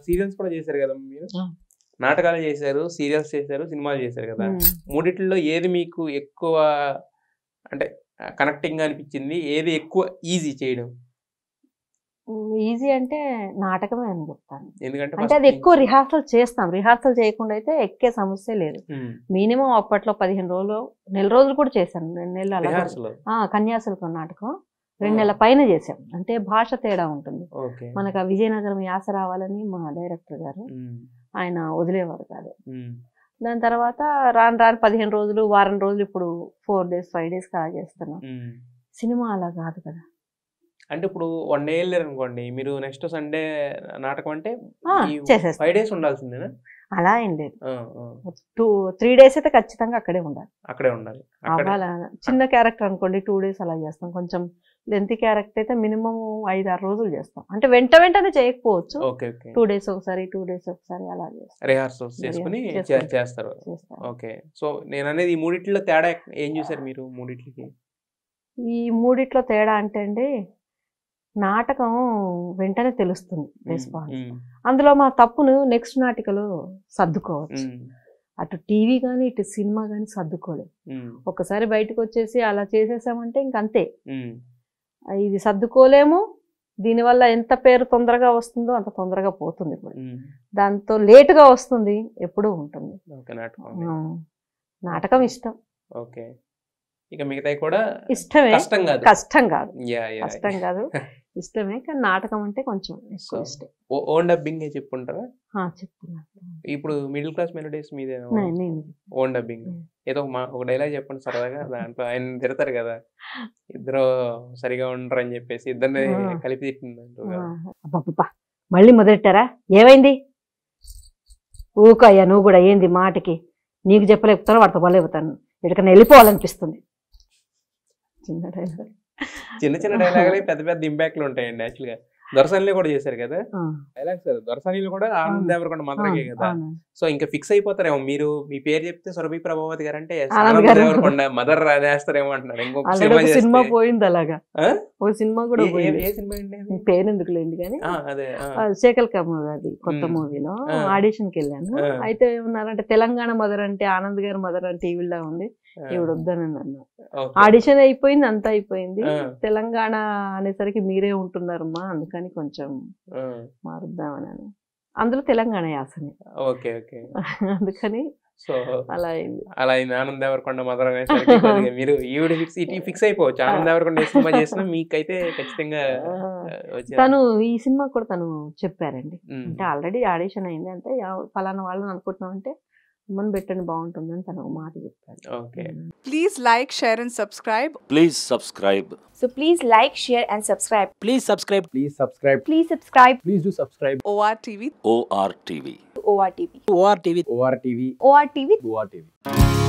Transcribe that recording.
Serials కూడా చేశారు కదా మీరు, నాటకాలు చేశారు, సీరియల్స్ చేశారు, సినిమాలు చేశారు కదా. మూడిట్లో ఏది మీకు ఎక్కువ అంటే కనెక్టింగ్ గా అనిపించింది, ఏది ఎక్కువ ఈజీ చేయడం? ఈజీ అంటే నాటకమే అని చెప్తాను. ఎందుకంటే అంటే అది ఎక్కువ రిహార్సల్ చేస్తాం. రిహార్సల్ చేయకుండా అయితే ఎక్కే సమస్య లేదు. మినిమం అప్పట్లో 15 రోజులు, నెల రోజులు కూడా చేశాను. 2 నెలలు అలా కన్యాశుల్కం నాటకం 2 నెలల పైన చేశాం. అంటే భాష తేడా ఉంటుంది. మనకు ఆ విజయనగరం యాస రావాలని మా డైరెక్టర్ గారు ఆయన వదిలేవారు కాదు. దాని తర్వాత రాను 15 రోజులు, వారం రోజులు, ఇప్పుడు 4 days 5 days అలా చేస్తున్నాం. సినిమా అలా కాదు కదా. అంటే ఇప్పుడు 1 day వెళ్ళారు అనుకోండి, మీరు నెక్స్ట్ సండే నాటకం అంటే 5 days ఉండాల్సిందేనా? అలా ఏం లేదు, 2-3 days అయితే ఖచ్చితంగా అక్కడే ఉండాలి. చిన్న క్యారెక్టర్ అనుకోండి 2 days అలా చేస్తాం. కొంచెం లెంతీ క్యారెక్టర్ అయితే మినిమం 5-6 రోజులు చేస్తాం. అంటే వెంటనే చేయకపోవచ్చు, 2 days ఒకసారి 2 days ఒకసారి అలా చేస్తాం. రిహార్సల్స్ చేసుకుని చేస్తారు. ఓకే. సో నేను అనేది ఈ మూడిట్లో తేడా ఏం చూసారు మీరు? ఈ మూడిట్లో తేడా అంటే అండి, నాటకం వెంటనే తెలుస్తుంది రెస్పాన్స్. అందులో మా తప్పును నెక్స్ట్ నాటికలో సర్దుకోవచ్చు. అటు టీవీ కానీ ఇటు సినిమా కానీ సర్దుకోలేదు. ఒకసారి బయటకు వచ్చేసి అలా చేసేసామంటే ఇంకంతే. ఇది సర్దుకోలేము. దీనివల్ల ఎంత పేరు తొందరగా వస్తుందో అంత తొందరగా పోతుంది కూడా. దాంతో లేటుగా వస్తుంది, ఎప్పుడూ ఉంటుంది. నాటకం ఇష్టం. ఓకే. ఇక మిగతాయి కూడా ఇష్టమే. కష్టం కాదు, ఇష్టమే. కానీ నాటకం అంటే కొంచెం ఎక్కువ ఇష్టం. ఓన్ డబ్బింగ్ చెప్పుకుంటారా? చెప్తున్నా. ఇప్పుడు మిడిల్ క్లాస్ మెలోడీస్ మీద ఓన్ డబ్బింగ్ ఏదో ఒక డైలాగ్ చెప్పండి సరదాగా. దాంట్లో ఆయన తిడతారు కదా, ఇద్దరు సరిగా ఉండరు అని చెప్పేసి ఇద్దరిని కలిపి తిట్టిందంట. మళ్ళీ మొదలెట్టారా? ఏమైంది? ఊకో అయ్యా, నువ్వు కూడా ఏంది మాటకి? నీకు చెప్పలేకపోతాను, వాడితో పోలేకపోతాను, ఎక్కడికన్నా వెళ్ళిపోవాలనిపిస్తుంది. చిన్న డైలాగులు పెద్ద పెద్ద ఇంపాక్ట్లు ఉంటాయండి. యాక్చువల్గా దొరసానిలో కూడా చేశారు కదా డైలాగ్స్. దొరసానిలో కూడా ఆనంద్ దేవరకొండ మదరకే కదా. సో ఇంకా ఫిక్స్ అయిపోతారేమో మీరు. మీ పేరు చెప్తే సురభి ప్రభావతి గారు అంటే ఆనంద్ దేవరకొండ మదర్ వేస్తారేమో అంటున్నారు. ఇంకొక సినిమా పోయింది అలాగా. ఒక సినిమా కూడా ఏ సినిమా అండి? పేరు ఎందుకు లేండి కానీ, శేఖర్ కమ్ముల గారి కొత్త మూవీలో ఆడిషన్కి వెళ్ళాను. అయితే ఏమన్నారంటే తెలంగాణ మదర్ అంటే ఆనంద్ గారి మదర్ అంటే ఈవిడ ఉంది, ఈవిడ వద్దని అన్నారు. ఆడిషన్ అయిపోయింది, అంతా అయిపోయింది. తెలంగాణ అనేసరికి మీరే ఉంటున్నారమ్మా, అందుకని కొంచెం మారుద్దామని. అందులో తెలంగాణ యాసనే. అందుకని అలా అయింది. ఆనంద్ దేవరకొండ మదర్ మీరు ఈవిడ ఫిక్స్ అయిపోవచ్చు. ఆనంద్ దేవరకొండ సినిమా చేసినా మీకైతే ఖచ్చితంగా. తను ఈ సినిమా కూడా తను చెప్పారండి. అంటే ఆల్రెడీ ఆడిషన్ అయింది, అంటే ఫలానా వాళ్ళని అనుకుంటున్నాం అంటే మనం పెట్టండి బాగుంటుందని తను ఒక మాట చెప్పారు. Okay. Please like, share and subscribe. Please subscribe. So please like, share and subscribe. Please subscribe. Please subscribe. Please subscribe. Please do subscribe. ORTV. ORTV. ORTV. ORTV. ORTV. ORTV. ORTV.